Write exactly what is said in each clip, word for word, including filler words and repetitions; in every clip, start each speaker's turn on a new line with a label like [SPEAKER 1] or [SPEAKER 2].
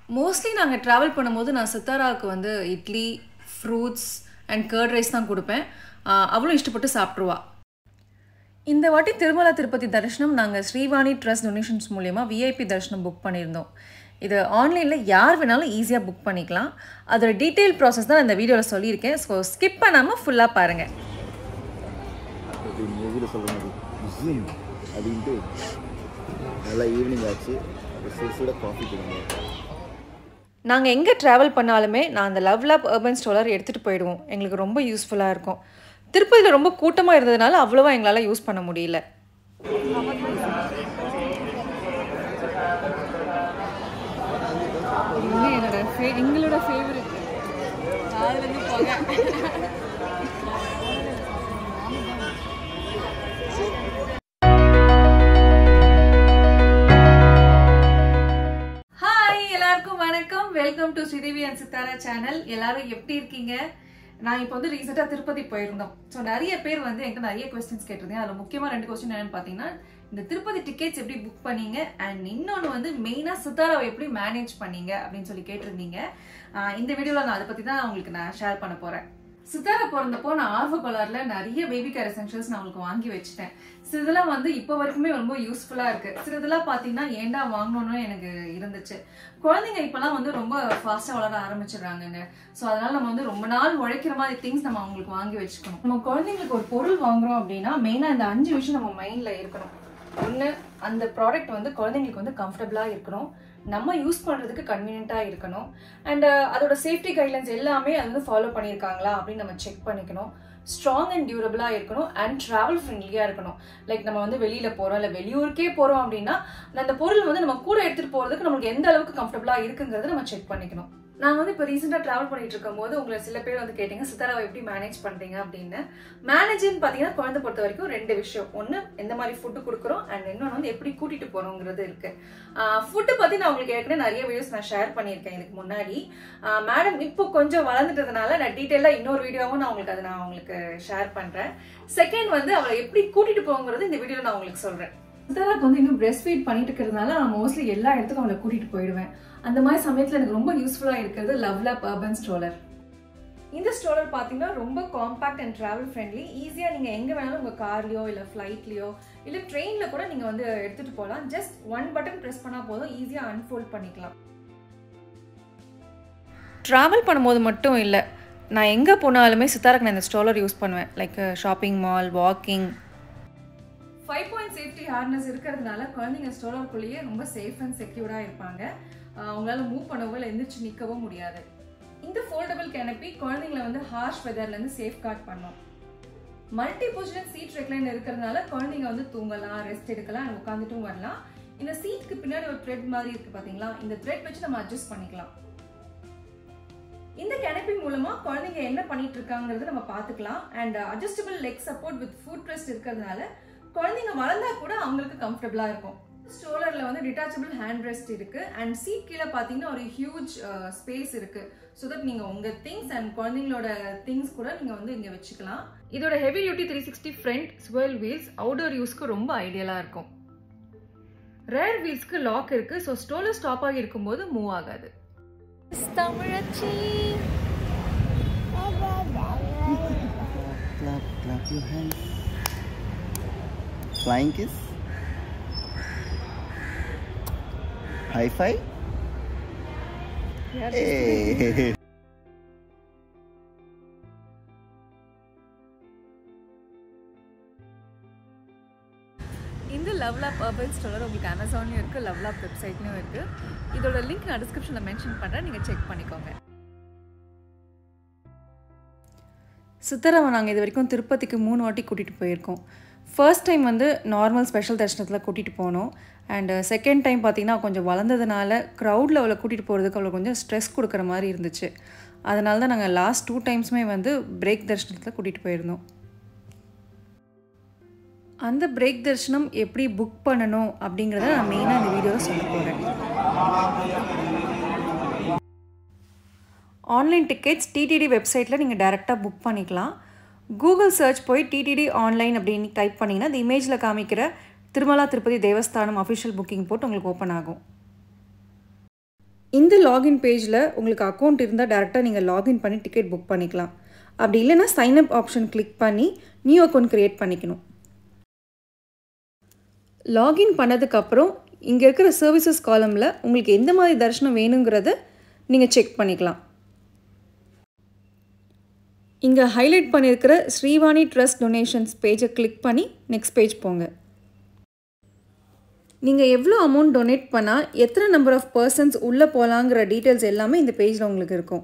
[SPEAKER 1] Mostly நாங்கள் travel பண்ணும்போது நான் சித்தாராவுக்கு வந்து idli fruits and curd rice தான் கொடுப்பேன். அவளும் இஷ்டப்பட்டு சாப்பிட்ருவா. இந்த வாட்டி திருமலா திருப்பதி தரிசனம் நாங்கள் ஸ்ரீவாணி ட்ரஸ்ட் டொனேஷன்ஸ் மூலயமா விஐபி தரிசனம் புக் பண்ணியிருந்தோம். இது ஆன்லைனில் யார் வேணாலும் ஈஸியாக புக் பண்ணிக்கலாம். அதோட டீட்டெயில் ப்ராசஸ் தான் இந்த வீடியோவில் சொல்லியிருக்கேன். ஸோ ஸ்கிப் பண்ணாமல் ஃபுல்லாக பாருங்கள்.
[SPEAKER 2] நல்லா ஈவினிங் ஆச்சு. சுட காஃபி குடிங்க.
[SPEAKER 1] நாங்கள் எங்கே ட்ராவல் பண்ணாலுமே நான் அந்த லவ்லாப் அர்பன் ஸ்ட்ரோலர் எடுத்துகிட்டு போயிடுவோம். எங்களுக்கு ரொம்ப யூஸ்ஃபுல்லாக இருக்கும். திருப்பதியில் ரொம்ப கூட்டமாக இருந்ததுனால அவ்வளோவா எங்களால் யூஸ் பண்ண முடியல. என்னோட ஃபே எங்களோட ஃபேவரட் அதுலேருந்து போங்க. ஹாய், எல்லாருக்கும் வணக்கம். Welcome to Sridevi and Sitara channel. எல்லாரும் எப்படி இருக்கீங்க? நான் இப்போ வந்து ரீசெண்டாக திருப்பதி போயிருந்தோம். ஸோ நிறைய பேர் வந்து என்கிட்ட நிறைய கொஸ்டின்ஸ் கேட்டிருந்தேன். அதில் முக்கியமாக ரெண்டு கொஸ்டின் என்னன்னு பார்த்தீங்கன்னா, இந்த திருப்பதி டிக்கெட்ஸ் எப்படி புக் பண்ணீங்க, அண்ட் இன்னொன்று வந்து மெயினாக சித்தாராவை எப்படி மேனேஜ் பண்ணீங்க அப்படின்னு சொல்லி கேட்டிருந்தீங்க. இந்த வீடியோவில் நான் அதை பற்றி தான் உங்களுக்கு நான் ஷேர் பண்ண போகிறேன். சித்தாரா பிறந்தப்போ நான் ஆர்வ கோளாறுல நிறைய பேபி கேர் எசென்ஷியல்ஸ் நான் உங்களுக்கு வாங்கி வச்சுட்டேன். சிலதெல்லாம் வந்து இப்போ வரைக்குமே ரொம்ப யூஸ்ஃபுல்லாக இருக்கு. சிலதெல்லாம் பார்த்தீங்கன்னா ஏண்டா வாங்கணும்னு எனக்கு இருந்துச்சு. குழந்தைங்க இப்பெல்லாம் வந்து ரொம்ப ஃபாஸ்ட்டாக வளர ஆரம்பிச்சிடுறாங்கங்க. ஸோ அதனால நம்ம வந்து ரொம்ப நாள் உழைக்கிற மாதிரி திங்ஸ் நம்ம அவங்களுக்கு வாங்கி வச்சுக்கணும். நம்ம குழந்தைங்களுக்கு ஒரு பொருள் வாங்குறோம் அப்படின்னா மெயினாக இந்த அஞ்சு விஷயம் நம்ம மைண்ட்ல இருக்கணும். ஒன்று, அந்த ப்ராடக்ட் வந்து குழந்தைங்களுக்கு வந்து கம்ஃபர்டபுளாக இருக்கணும், நம்ம யூஸ் பண்ணுறதுக்கு கன்வீனியன்ட்டாக இருக்கணும், அண்ட் அதோட சேஃப்டி கைட்லைன்ஸ் எல்லாமே அது வந்து ஃபாலோ பண்ணியிருக்காங்களா அப்படின்னு நம்ம செக் பண்ணிக்கணும். ஸ்ட்ராங் அண்ட் டியூரபிளாக இருக்கணும், அண்ட் ட்ராவல் ஃப்ரெண்ட்லியாக இருக்கணும். லைக் நம்ம வந்து வெளியில் போகிறோம் இல்லை வெளியூருக்கே போகிறோம் அப்படின்னா அந்த பொருள் வந்து நம்ம கூட எடுத்துகிட்டு போகிறதுக்கு நம்மளுக்கு எந்த அளவுக்கு கம்ஃபர்டபுளாக இருக்குங்கிறத நம்ம செக் பண்ணிக்கணும். நான் வந்து இப்போ ரீசெண்டாக ட்ராவல் பண்ணிட்டு இருக்கும் போது உங்களை சில பேர் வந்து கேட்டீங்க சித்தாராவை எப்படி மேனேஜ் பண்ணுறீங்க அப்படின்னு. மேனேஜ்னு பார்த்தீங்கன்னா குழந்தை பொறுத்த வரைக்கும் ரெண்டு விஷயம். ஒன்று, எந்த மாதிரி ஃபுட்டு கொடுக்குறோம், அண்ட் இன்னொன்று வந்து எப்படி கூட்டிகிட்டு போகிறோங்கிறது இருக்கு. ஃபுட்டு பற்றி நான் உங்களுக்கு ஏற்கனவே நிறைய வீடியோஸ் நான் ஷேர் பண்ணியிருக்கேன் இதுக்கு முன்னாடி. மேடம் இப்போ கொஞ்சம் வளர்ந்துட்டதுனால நான் டீட்டெயிலாக இன்னொரு வீடியோவும் நான் உங்களுக்கு அதை நான் உங்களுக்கு ஷேர் பண்ணுறேன். செகண்ட் வந்து அவளை எப்படி கூட்டிகிட்டு போங்கிறது இந்த வீடியோவில் நான் உங்களுக்கு சொல்கிறேன். சித்தாராக்கு வந்து இன்னும் பிரெஸ்ட் ஃபீட் பண்ணிட்டு இருக்கிறதுனால நான் மோஸ்ட்லி எல்லா இடத்துக்கும் அவளை கூட்டிகிட்டு போயிடுவேன். அந்த மாதிரி சமயத்தில் எனக்கு ரொம்ப யூஸ்ஃபுல்லாக இருக்கிறது லவ்லாப் அர்பன் ஸ்ட்ரோலர். இந்த ஸ்ட்ரோலர் பார்த்தீங்கன்னா ரொம்ப காம்பாக்ட் அண்ட் ட்ராவல் ஃப்ரெண்ட்லி. ஈஸியாக நீங்கள் எங்கே வேணாலும் உங்கள் கார்லையோ இல்லை ஃப்ளைட்லையோ இல்லை ட்ரெயினில் கூட நீங்கள் வந்து எடுத்துகிட்டு போகலாம். ஜஸ்ட் ஒன் பட்டன் ப்ரெஸ் பண்ணால் போதும், ஈஸியாக அன்ஃபோல்ட் பண்ணிக்கலாம். ட்ராவல் பண்ணும்போது மட்டும் இல்லை, நான் எங்கே போனாலுமே சித்தாராக்கு நான் இந்த ஸ்ட்ரோலர் யூஸ் பண்ணுவேன். Like shopping mall, walking. Five point safety harness இருக்கிறதுனால குழந்தைங்க ஸ்ட்ரோலருக்குள்ளேயே ரொம்ப சேஃப் அண்ட் செக்யூர்டாக இருப்பாங்க. அவங்களால மூவ் பண்ணவோ இல்லை எந்திரிச்சு நிற்கவும் முடியாது. இந்த ஃபோல்டபிள் கேனப்பி குழந்தைங்களை வந்து ஹார்ஷ் வெதர்லேருந்து சேஃப் கார்ட் பண்ணும். மல்டி பொசிஷன் சீட் ரெக்லைன் இருக்கிறதுனால குழந்தைங்க வந்து தூங்கலாம், ரெஸ்ட் எடுக்கலாம், உட்காந்துட்டும் வரலாம். இந்த சீட்டுக்கு பின்னாடி ஒரு த்ரெட் மாதிரி இருக்கு பார்த்தீங்களா, இந்த த்ரெட் வச்சு நம்ம அட்ஜஸ்ட் பண்ணிக்கலாம். இந்த கேனப்பி மூலமா குழந்தைங்க என்ன பண்ணிட்டு இருக்காங்கிறது நம்ம பார்த்துக்கலாம். And adjustable leg support with foot rest இருக்கிறதுனால குழந்தைங்க வளர்ந்தா கூட அவங்களுக்கு கம்ஃபர்டபுளா இருக்கும். ஸ்ட்ரோலர்ல வந்து டிட்டாச்சபிள் ஹேண்ட் ரெஸ்ட் இருக்கு, அண்ட் சீட் கீழே பார்த்தீங்கன்னா ஒரு ஹியூஜ் ஸ்பேஸ் இருக்கு. ஸோ தட் நீங்க உங்க திங்ஸ் அண்ட் குழந்தைங்களோட திங்ஸ் கூட நீங்க வந்து இங்க வச்சுக்கலாம். இதோட heavy duty three sixty front swivel wheels outdoor யூஸ்க்கு ரொம்ப ஐடியலா இருக்கும். ரேர் வீல்ஸ்க்கு லாக் இருக்கு, ஸோ ஸ்ட்ரோலர் ஸ்டாப் ஆகி இருக்கும்போது மூவ் ஆகாது. தமிழச்சி
[SPEAKER 2] Flying kiss, high five. Yeah, hey.
[SPEAKER 1] இந்த லவ்லாப் அர்பன் ஸ்ட்ரோலர் உங்களுக்கு அமேசான்லையும் இருக்குது, லவ்லாப் வெப்சைட்லையும் இருக்குது. இதோட லிங்க் நான் டிஸ்கிரிப்ஷனில் மென்ஷன் பண்ணுறேன், நீங்கள் செக் பண்ணிக்கோங்க. சித்தாராவை நாங்கள் இது வரைக்கும் திருப்பதிக்கு மூணு வாட்டி கூட்டிகிட்டு போயிருக்கோம். ஃபர்ஸ்ட் டைம் வந்து நார்மல் ஸ்பெஷல் தரிசனத்தில் கூட்டிகிட்டு போனோம். அண்டு செகண்ட் டைம் பார்த்திங்கன்னா கொஞ்சம் வளர்ந்ததுனால க்ரௌடில் அவளை கூட்டிகிட்டு போகிறதுக்கு அவளை கொஞ்சம் ஸ்ட்ரெஸ் கொடுக்குற மாதிரி இருந்துச்சு. அதனால தான் நாங்கள் லாஸ்ட் டூ டைம்ஸுமே வந்து பிரேக் தரிசனத்தில் கூட்டிகிட்டு போயிருந்தோம். அந்த பிரேக் தரிசனம் எப்படி புக் பண்ணணும் அப்படிங்கிறத நான் மெயினாக இந்த வீடியோவில் சொல்ல போகிறேன். ஆன்லைன் டிக்கெட்ஸ் டிடிடி வெப்சைட்டில் நீங்கள் டைரெக்டாக புக் பண்ணிக்கலாம். கூகுள் சர்ச் போய் டிடிடி ஆன்லைன் அப்படின்னு டைப் பண்ணிங்கன்னா இந்த இமேஜில் காமிக்கிற திருமலா திருப்பதி தேவஸ்தானம் அஃபிஷியல் புக்கிங் போட்டு உங்களுக்கு ஓப்பன் ஆகும். இந்த லாகின் பேஜில் உங்களுக்கு அக்கௌண்ட் இருந்தால் டேரெக்டாக நீங்கள் லாகின் பண்ணி டிக்கெட் புக் பண்ணிக்கலாம். அப்படி இல்லைன்னா சைன் அப் ஆப்ஷன் கிளிக் பண்ணி நியூ அக்கௌண்ட் க்ரியேட் பண்ணிக்கணும். லாகின் பண்ணதுக்கப்புறம் இங்கே இருக்கிற சர்வீசஸ் காலமில் உங்களுக்கு எந்த மாதிரி தரிசனம் வேணுங்கிறத நீங்கள் செக் பண்ணிக்கலாம். இங்கே ஹைலைட் பண்ணியிருக்கிற ஸ்ரீவாணி ட்ரஸ்ட் டொனேஷன்ஸ் பேஜை கிளிக் பண்ணி நெக்ஸ்ட் பேஜ் போங்க. நீங்கள் எவ்வளோ அமௌண்ட் டொனேட் பண்ணால் எத்தனை நம்பர் ஆஃப் பர்சன்ஸ் உள்ளே போகலாங்கிற டீட்டெயில்ஸ் எல்லாமே இந்த பேஜில் உங்களுக்கு இருக்கும்.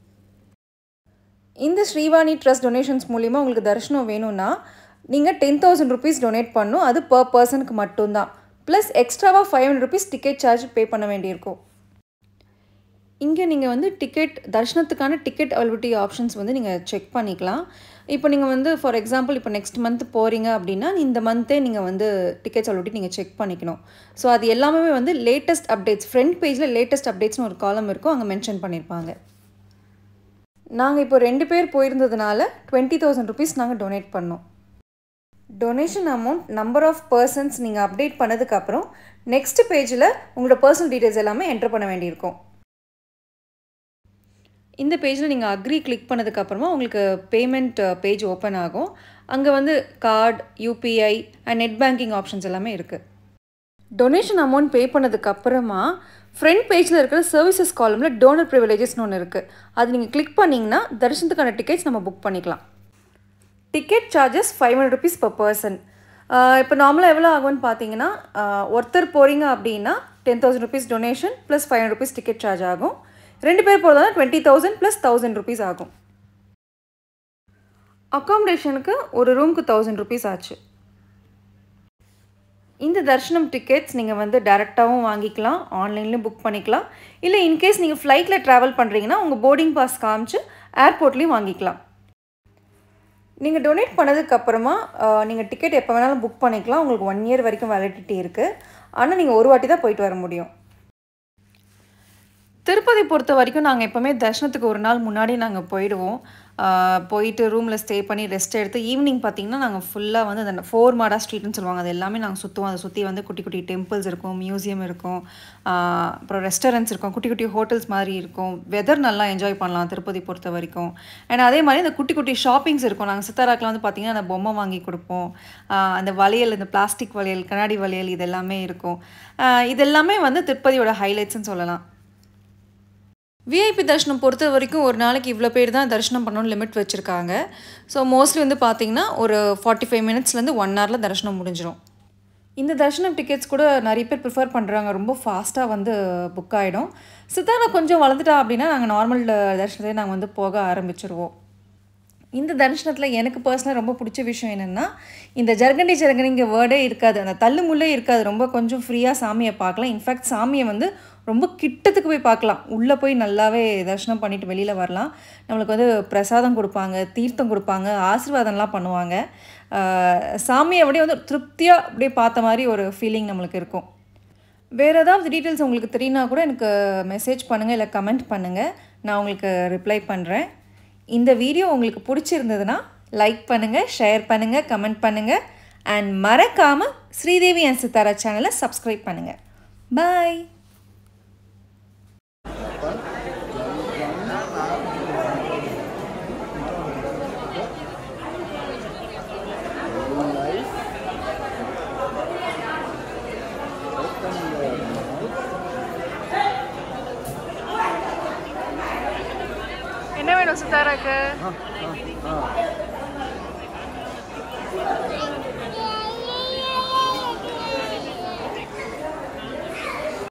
[SPEAKER 1] இந்த ஸ்ரீவாணி ட்ரஸ்ட் டொனேஷன்ஸ் மூலிமா உங்களுக்கு தரிசனம் வேணும்னா நீங்கள் டென் தௌசண்ட் ருபீஸ் டொனேட் பண்ணணும். அது பர் பர்சனுக்கு மட்டும்தான். ப்ளஸ் எக்ஸ்ட்ராவாக five hundred rupees ticket charge pay பண்ண வேண்டியிருக்கும். இங்கே நீங்கள் வந்து டிக்கெட் தரிசனத்துக்கான டிக்கெட் அவைலபிலிட்டி ஆப்ஷன்ஸ் வந்து நீங்கள் செக் பண்ணிக்கலாம். இப்போ நீங்கள் வந்து ஃபார் எக்ஸாம்பிள் இப்போ நெக்ஸ்ட் மந்த் போகிறீங்க அப்படின்னா இந்த மந்த்தே நீங்கள் வந்து டிக்கெட்ஸ் அவைலபிலிட்டி நீங்கள் செக் பண்ணிக்கணும். ஸோ அது எல்லாமே வந்து லேட்டஸ்ட் அப்டேட்ஸ் ஃப்ரண்ட் பேஜில் லேட்டஸ்ட் அப்டேட்ஸ்னு ஒரு காலம் இருக்கும், அங்கே மென்ஷன் பண்ணியிருப்பாங்க. நாங்கள் இப்போ ரெண்டு பேர் போயிருந்ததுனால டுவெண்ட்டி தௌசண்ட் ருபீஸ் நாங்கள் டொனேட் பண்ணோம். Donation amount number of persons நீங்கள் அப்டேட் பண்ணதுக்கப்புறம் நெக்ஸ்ட் பேஜில் உங்களோட பர்சனல் டீட்டெயில்ஸ் எல்லாமே என்டர் பண்ண வேண்டியிருக்கும். இந்த பேஜில் நீங்கள் அக்ரி கிளிக் பண்ணதுக்கப்புறமா உங்களுக்கு பேமெண்ட் பேஜ் ஓப்பன் ஆகும். அங்கே வந்து card, UPI and net banking options எல்லாமே இருக்குது. டொனேஷன் அமௌண்ட் பே பண்ணதுக்கப்புறமா ஃப்ரண்ட் பேஜில் இருக்கிற சர்வீசஸ் காலமில் டோனர் ப்ரிவிலேஜஸ்னு ஒன்று இருக்குது. அது நீங்கள் கிளிக் பண்ணிங்கன்னா தரிசனத்துக்கான டிக்கெட்ஸ் நம்ம புக் பண்ணிக்கலாம். Ticket charges five hundred rupees per person. இப்போ நார்மலாக எவ்வளோ ஆகும்னு பார்த்தீங்கன்னா ஒருத்தர் போகிறீங்க அப்படின்னா ten thousand rupees donation plus five hundred rupees ticket charge ஆகும். ரெண்டு பேர் போகிறதா twenty thousand plus thousand rupees ஆகும். அக்காமடேஷனுக்கு ஒரு ரூமுக்கு தௌசண்ட் ருபீஸ் ஆச்சு. இந்த தரிசனம் டிக்கெட்ஸ் நீங்கள் வந்து டேரெக்டாகவும் வாங்கிக்கலாம், ஆன்லைன்லேயும் புக் பண்ணிக்கலாம். இல்லை இன்கேஸ் நீங்கள் ஃப்ளைட்டில் ட்ராவல் பண்ணுறீங்கன்னா உங்கள் போர்டிங் பாஸ் காமிச்சு ஏர்போர்ட்லேயும் வாங்கிக்கலாம். நீங்கள் டொனேட் பண்ணதுக்கப்புறமா நீங்கள் டிக்கெட் எப்போ வேணாலும் புக் பண்ணிக்கலாம். உங்களுக்கு ஒன் இயர் வரைக்கும் வேலிடிட்டி இருக்குது. ஆனால் நீங்கள் ஒரு வாட்டி தான் போயிட்டு வர முடியும். திருப்பதி பொறுத்த வரைக்கும் நாங்கள் எப்போவுமே தரிசனத்துக்கு ஒரு நாள் முன்னாடி நாங்கள் போயிடுவோம். போயிட்டு ரூமில் ஸ்டே பண்ணி ரெஸ்ட் எடுத்து ஈவினிங் பார்த்திங்கன்னா நாங்கள் ஃபுல்லாக வந்து அந்த ஃபோர் மாடா ஸ்ட்ரீட்னு சொல்லுவாங்க, அது எல்லாமே நாங்கள் சுற்றுவோம். அதை சுற்றி வந்து குட்டி குட்டி டெம்பிள்ஸ் இருக்கும், மியூசியம் இருக்கும், அப்புறம் ரெஸ்டாரண்ட்ஸ் இருக்கும், குட்டி குட்டி ஹோட்டல்ஸ் மாதிரி இருக்கும். வெதர் நல்லா என்ஜாய் பண்ணலாம் திருப்பதி பொறுத்த வரைக்கும். அண்ட் அதே மாதிரி இந்த குட்டி குட்டி ஷாப்பிங்ஸ் இருக்கும். நாங்கள் சித்தாராக்கில் வந்து பார்த்திங்கன்னா அந்த பொம்மை வாங்கி கொடுப்போம். அந்த வளையல், இந்த பிளாஸ்டிக் வளையல், கண்ணாடி வளையல், இது எல்லாமே இருக்கும். இதெல்லாமே வந்து திருப்பதியோட ஹைலைட்ஸ்ன்னு சொல்லலாம். விஐபி தரிசனம் பொறுத்த வரைக்கும் ஒரு நாளைக்கு இவ்வளோ பேர் தான் தரிசனம் பண்ணணும்னு லிமிட் வச்சுருக்காங்க. ஸோ மோஸ்ட்லி வந்து பார்த்திங்கன்னா ஒரு ஃபார்ட்டி ஃபைவ் மினிட்ஸ்லேருந்து ஒன் ஹவரில் தரிசனம் முடிஞ்சிடும். இந்த தரிசனம் டிக்கெட்ஸ் கூட நிறைய பேர் ப்ரிஃபர் பண்ணுறாங்க, ரொம்ப ஃபாஸ்ட்டாக வந்து புக் ஆகிடும். சித்தாரா கொஞ்சம் வளர்ந்துட்டா அப்படின்னா நாங்கள் நார்மல் தரிசனத்தையே நாங்கள் வந்து போக ஆரம்பிச்சிருவோம். இந்த தரிசனத்தில் எனக்கு பர்சனலாக ரொம்ப பிடிச்ச விஷயம் என்னென்னா இந்த ஜர்கண்டி ஜர்கண்டிங்க வேர்டே இருக்காது, அந்த தள்ளு முள்ளே இருக்காது. ரொம்ப கொஞ்சம் ஃப்ரீயாக சாமியை பார்க்கலாம். இன்ஃபேக்ட் சாமியை வந்து ரொம்ப கிட்டத்துக்கு போய் பார்க்கலாம். உள்ளே போய் நல்லாவே தரிசனம் பண்ணிவிட்டு வெளியில் வரலாம். நம்மளுக்கு வந்து பிரசாதம் கொடுப்பாங்க, தீர்த்தம் கொடுப்பாங்க, ஆசீர்வாதம்லாம் பண்ணுவாங்க. சாமியை அப்படியே வந்து திருப்தியாக அப்படியே பார்த்த மாதிரி ஒரு ஃபீலிங் நம்மளுக்கு இருக்கும். வேறு ஏதாவது டீட்டெயில்ஸ் உங்களுக்கு தெரியுன்னா கூட எனக்கு மெசேஜ் பண்ணுங்கள், இல்லை கமெண்ட் பண்ணுங்கள், நான் உங்களுக்கு ரிப்ளை பண்ணுறேன். இந்த வீடியோ உங்களுக்கு பிடிச்சிருந்ததுன்னா லைக் பண்ணுங்கள், ஷேர் பண்ணுங்கள், கமெண்ட் பண்ணுங்கள். அண்ட் மறக்காமல் ஸ்ரீதேவி அண்ட் சித்தாரா சேனலை சப்ஸ்கிரைப் பண்ணுங்கள். பாய். என்ன வேணும் சித்தாராக்கு?